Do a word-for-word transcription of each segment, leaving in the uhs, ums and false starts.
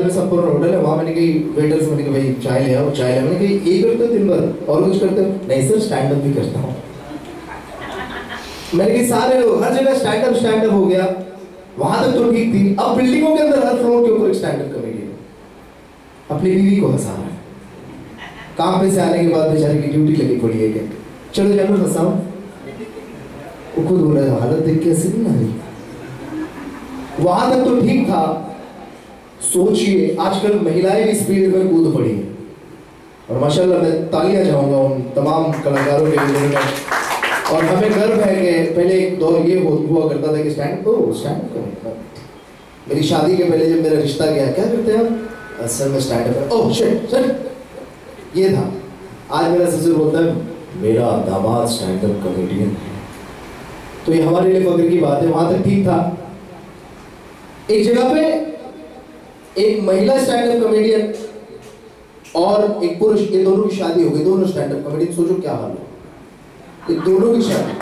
में संपूर्ण होटल है, वहाँ मैंने कही वेटर से मैंने कहा भाई चाय ले आओ, चाय ले। मैंने कही यही करते हो दिन भर और कुछ करते हो? नहीं सर स्टैंड अप भी करता हूँ। मैंने कही सारे हर जगह स्टैंड अप स्टैंड अप हो गया, वहां तक तो ठीक थी, अब बिल्डिंगों के अंदर हर फ्लोर के ऊपर एक स्टैंड अप कॉमेडियन अपनी बीवी को हंसा रहा है। काम पे से आने के बाद बेचारे की ड्यूटी लगी पड़ी है कि चलो जानो हंसाओ। वो खुद बोल रहा है हालत देख के ऐसे नहीं आ रही। वहां तक तो ठीक था। सोचिए आजकल महिलाएं भी स्पीड में कूद पड़ी है और माशाल्लाह मैं तालियां चाहूंगा उन तमाम कलाकारों के लिए। और हमें गर्व है कि पहले एक दौर ये हुआ करता था कि स्टैंड तो स्टैंड करो। मेरी शादी के पहले जब मेरा रिश्ता गया, क्या करते हैं सर मैं stand up, oh shit sir ये था। आज मेरा ससुर बोलता है मेरा दामाद स्टैंड अप कॉमेडियन है, तो ये हमारे लिए फख्र की बात है। वहां तक ठीक था। एक जगह पे एक महिला स्टैंड अप कॉमेडियन और एक पुरुष, ये दोनों की शादी हो गई, दोनों स्टैंड अप कॉमेडियन। सोचो क्या हाल है, ये दोनों की शादी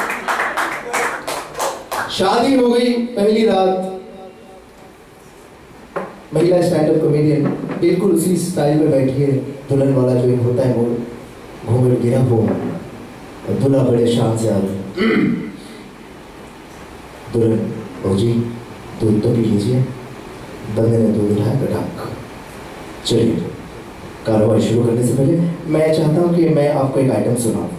शादी हो गई। पहली रात महिला स्टैंड अप कॉमेडियन बिल्कुल उसी स्टाइल में बैठी है, दुल्हन वाला जो एक होता है वो घूंघट गिरा हो और दूल्हा बड़े शान से आ रहे। दुल्हन ओ जी दूध तो पी लीजिए। बंदे ने दूध उठाया कटाक। चलिए कार्रवाई शुरू करने से पहले मैं चाहता हूं कि मैं आपको एक आइटम सुनाऊं।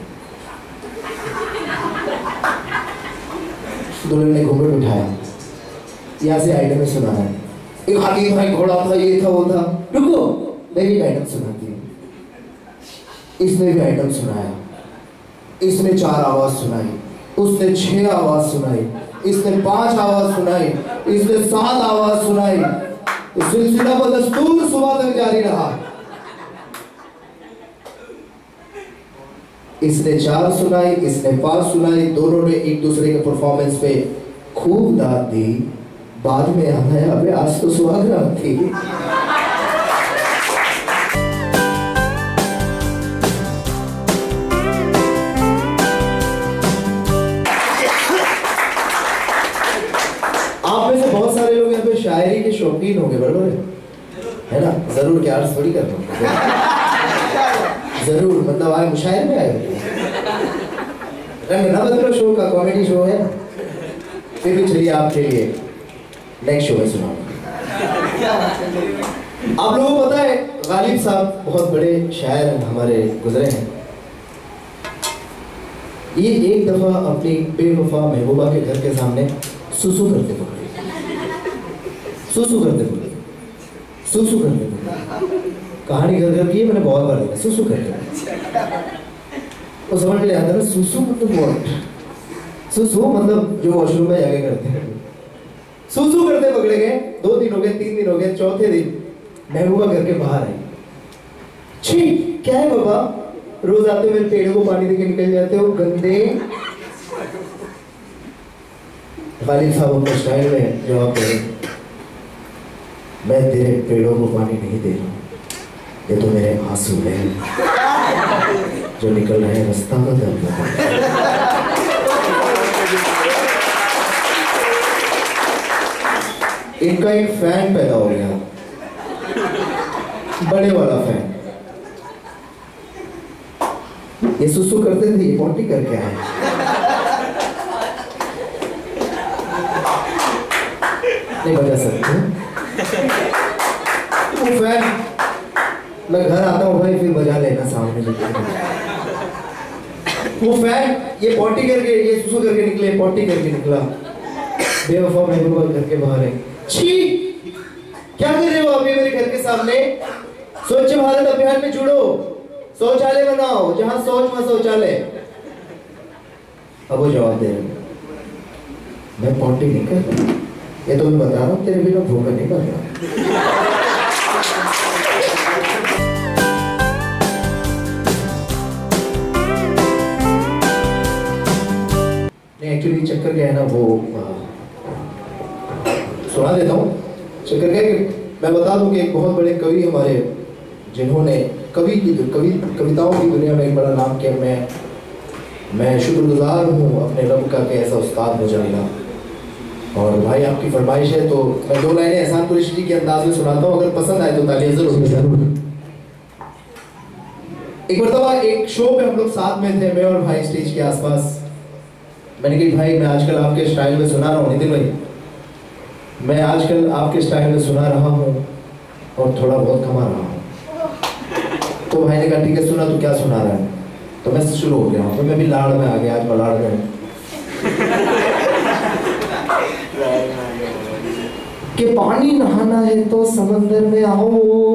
दुल्हन ने घूंघट उठाया, यहाँ से आइटम सुना है। एक हाथी था, एक घोड़ा था, ये था वो था। रुको मैं भी आइटम सुनाती हूँ। इसने भी आइटम सुनाया, इसने चार आवाज सुनाई, उसने छह आवाज सुनाई, इसने पांच आवाज सुनाई, इसने सात आवाज सुनाई। तो सिलसिला बदस्तूर सुबह तक जारी रहा। इसने चार सुनाई, इसने पांच सुनाई। दोनों ने एक दूसरे के परफॉर्मेंस पे खूब दाद दी। बाद में हमें अबे आज तो सुहागरात थी। आप में से बहुत सारे लोग यहाँ पे शायरी के शौकीन होंगे, बराबर है ना? जरूर क्या अर्ज थोड़ी कर रहा हूँ, जरूर मतलब आए मुशायर में आए। रंग ना बदलो शो का कॉमेडी शो है। फिर भी चलिए आपके लिए नेक्स्ट शो में सुनाऊंगा। आप लोगों को पता है गालिब साहब बहुत बड़े शायर हमारे गुजरे हैं। ये एक दफा अपनी बेवफा महबूबा के घर के सामने सुसु करते पकड़े, सुसु करते पकड़े, सुसु करते पकड़े। कहानी घर घर की मैंने बहुत बार देखा, सुसु करते। वो समझ में आता है सुसु मतलब व्हाट? सुसु मतलब जो वॉशरूम में जाके करते हैं। सुसु करते पकड़े गए। दो दिन हो गए, तीन दिन हो गए, चौथे दिन महबूबा घर के बाहर आई। छी क्या है बाबा, रोज आते मेरे पेड़ों को पानी देके निकल जाते हो गंदे। गालिब साहब अपने स्टाइल में जवाब दे रहे, मैं तेरे पेड़ों को पानी नहीं दे रहा, ये तो मेरे आंसू हैं जो निकल रहे हैं रास्ता बदल बदल। इनका एक फैन पैदा हो गया, बड़े वाला फैन। ये सुसु करते थे, ये पॉटी करके आए। नहीं बजा सकते वो फैन। मैं घर आता हूँ भाई, फिर बजा लेना सामने वो फैन। ये पॉटी करके, ये सुसु करके निकले, पॉटी करके निकला। बेवफा महबूबा घर के बाहर है। छी क्या कर रहे हो आप मेरे घर के सामने? स्वच्छ भारत अभियान में जुड़ो, शौचालय बनाओ, जहां शौच वहां शौचालय। अब वो जवाब दे रहे, मैं पॉटी नहीं कर रहा, ये तो मैं बता रहा हूँ, तेरे बिना भूखा नहीं कर रहा। नहीं एक्चुअली चक्कर क्या है ना, वो सुना देता हूँ। चक्कर क्या है कि मैं बता दूं कि एक बहुत बड़े कवि हमारे, जिन्होंने कवि की कवि कविताओं की दुनिया में एक बड़ा नाम किया। मैं मैं शुक्रगुजार हूँ अपने रब का कि ऐसा उस्ताद मुझे मिला। और भाई आपकी फरमाइश है तो मैं दो लाइनें एहसान कुरैशी जी के अंदाज में सुनाता हूँ, अगर पसंद आए तो तालियां जरूर जरूर। एक मरतबा एक शो पे हम लोग साथ में थे, मैं और भाई स्टेज के आसपास। मैंने कहा भाई मैं आजकल आपके स्टाइल में सुना रहा हूँ, नितिन भाई मैं आजकल आपके स्टाइल में सुना रहा हूँ और थोड़ा बहुत कमा रहा हूँ। तो भाई ने कहा ठीक है सुना, तो क्या सुना रहा है? तो मैं शुरू हो गया हूँ, तो मैं भी लाड़ में आ गया, आज मैं लाड़ में कि पानी नहाना है तो समंदर में आओ,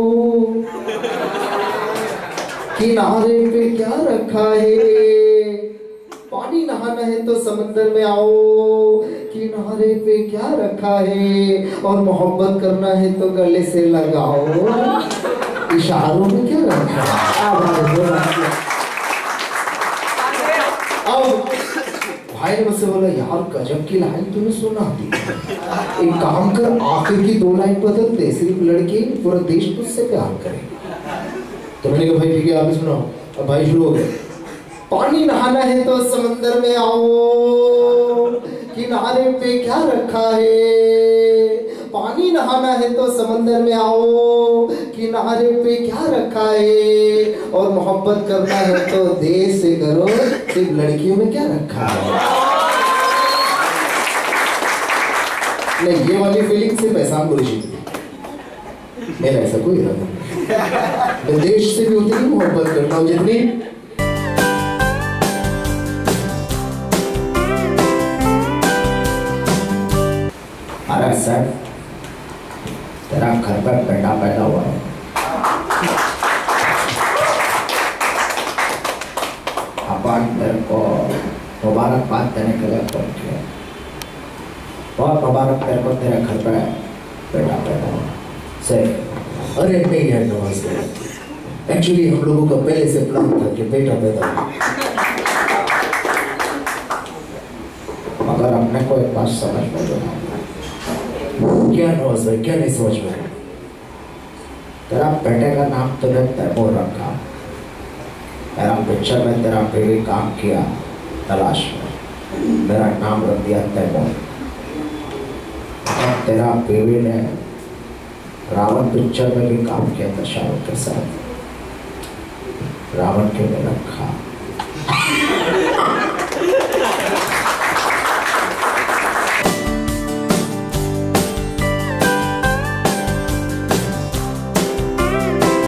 किनारे पे क्या रखा है। पानी नहाना है तो समंदर में आओ, किनारे पे क्या रखा है। और मोहब्बत करना है तो गले से लगाओ, इशारों में क्या रखा है। अब भाई ने मुझसे बोला यार गजब की लाइन तूने सुना दी, एक काम कर आखिर की दो लाइन बदल दे, सिर्फ लड़के पूरा देश तुझसे प्यार करे। तो मैंने कहा भाई ठीक है आप ही सुनाओ। अब भाई शुरू हो गए। पानी नहाना है तो समंदर में आओ, किनारे पे क्या रखा है। पानी नहाना है तो समंदर में आओ, किनारे पे क्या रखा है। और मोहब्बत करना है तो देश से करो, सिर्फ लड़कियों में क्या रखा है। नहीं ये वाली फीलिंग सिर्फ एहसान कुरैशी की, मेरा ऐसा कोई इरादा नहीं। मैं देश से भी उतनी मोहब्बत करता हूँ जितनी अरे सर तेरा घर पर बेटा पैदा हुआ है, अपन तेरे को मुबारकबाद देने के लिए फोन किया। बहुत मुबारक तेरे को, तेरे घर पर बेटा पैदा हुआ। सर अरे नहीं है नमस्ते, एक्चुअली हम लोगों का पहले से प्लान था कि बेटा पैदा हुआ, मगर अपने को एक बात समझ में जो क्या नवाज भाई क्या नहीं समझ में। तेरा बेटे का नाम तूने तैमूर रखा, मेरा पिक्चर में तेरा बेबी काम किया तलाश में, मेरा नाम रख दिया तैमूर। और तेरा बेबी ने रावण पिक्चर में भी काम किया था शाहरुख के साथ, रावण के में रखा।